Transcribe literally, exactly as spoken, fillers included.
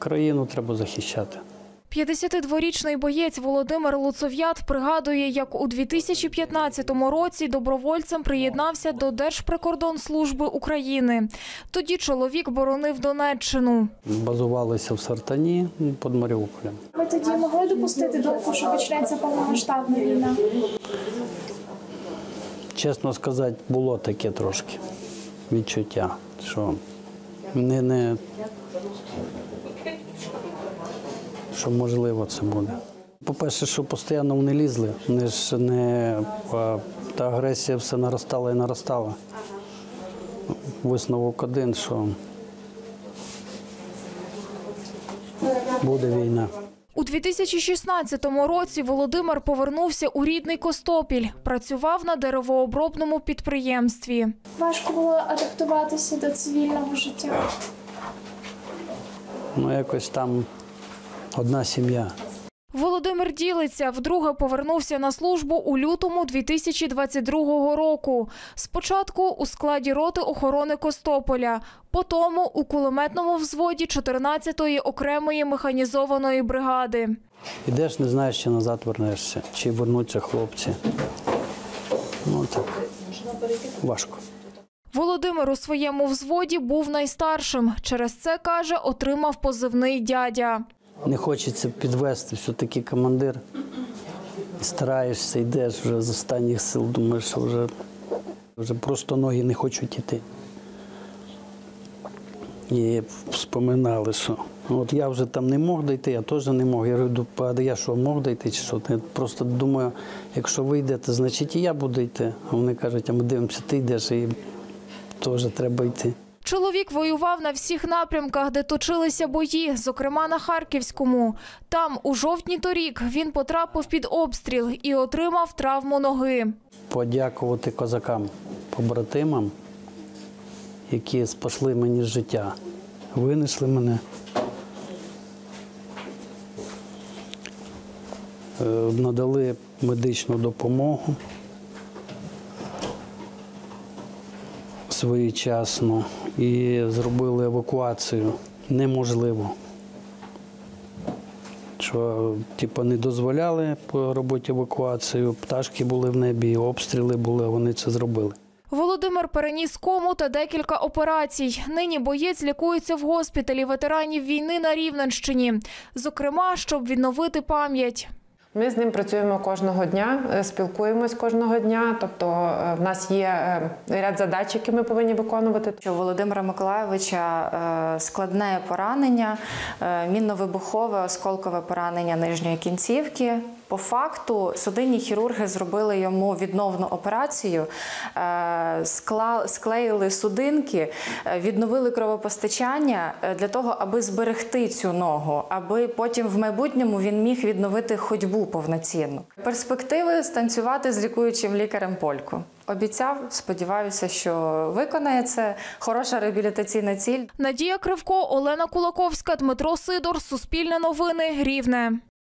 Країну треба захищати. п'ятдесятидворічний боєць Володимир Луцов'ят пригадує, як у дві тисячі п'ятнадцятому році добровольцем приєднався до Держприкордонслужби України. Тоді чоловік боронив Донеччину. Базувалися в Сартані під Маріуполем. Ви тоді могли допустити думку, що почнеться повномасштабна війна? Чесно сказати, було таке трошки відчуття, що не, не, що можливо це буде. По-перше, що постійно вони лізли, вони ж не, та агресія все наростала і наростала. Висновок один, що буде війна. У дві тисячі шістнадцятому році Володимир повернувся у рідний Костопіль, працював на деревообробному підприємстві. Важко було адаптуватися до цивільного життя? Ну, якось там одна сім'я. Володимир ділиться, вдруге повернувся на службу у лютому дві тисячі двадцять другого року. Спочатку у складі роти охорони Костополя, потім у кулеметному взводі чотирнадцятої окремої механізованої бригади. Ідеш, не знаєш, чи назад вернешся, чи вернуться хлопці. Ну так, важко. Володимир у своєму взводі був найстаршим. Через це, каже, отримав позивний «дядя». Не хочеться підвести, все-таки командир. Стараєшся, йдеш вже з останніх сил, думаєш, що вже, вже просто ноги не хочуть йти. І вспоминали, що от я вже там не мог дійти, я теж не мог. Я говорю, а я що, мог дійти чи що? Я просто думаю, якщо ви йдете, значить і я буду йти. А вони кажуть, а ми дивимося, ти йдеш, і теж треба йти. Чоловік воював на всіх напрямках, де точилися бої, зокрема на Харківському. Там, у жовтні торік, він потрапив під обстріл і отримав травму ноги. Подякувати козакам, побратимам, які спасли мені життя, винесли мене. Надали медичну допомогу своєчасно і зробили евакуацію. Неможливо. Що, типу, не дозволяли по роботі евакуацію, пташки були в небі, обстріли були, вони це зробили. Володимир переніс кому та декілька операцій. Нині боєць лікується в госпіталі ветеранів війни на Рівненщині. Зокрема, щоб відновити пам'ять. Ми з ним працюємо кожного дня, спілкуємось кожного дня, тобто в нас є ряд задач, які ми повинні виконувати. У Володимира Миколайовича складне поранення, мінно-вибухове, осколкове поранення нижньої кінцівки. По факту судинні хірурги зробили йому відновну операцію, склеїли судинки, відновили кровопостачання для того, аби зберегти цю ногу, аби потім в майбутньому він міг відновити ходьбу повноцінну. Перспективи станцювати з лікуючим лікарем польку. Обіцяв, сподіваюся, що виконає це. Хороша реабілітаційна ціль. Надія Кривко, Олена Кулаковська, Дмитро Сидор, Суспільне новини, Рівне.